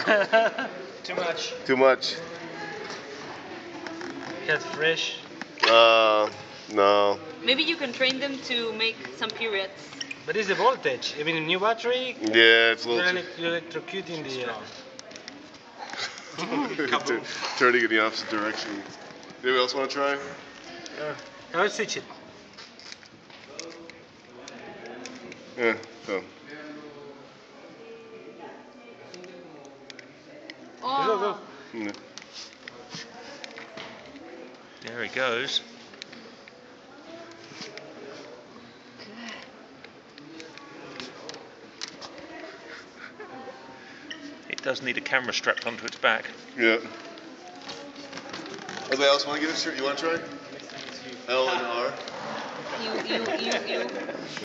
Too much. Too much. Cat fresh. No. Maybe you can train them to make some periods. But it's the voltage. I mean, a new battery. Yeah, it's a little You're electrocuting the. turning in the opposite direction. Anybody else want to try? I'll switch it. Yeah, so. Oh. Yeah. There he goes. It does need a camera strapped onto its back. Yeah. Anybody else want to give it a try? You want to try? L and R? You.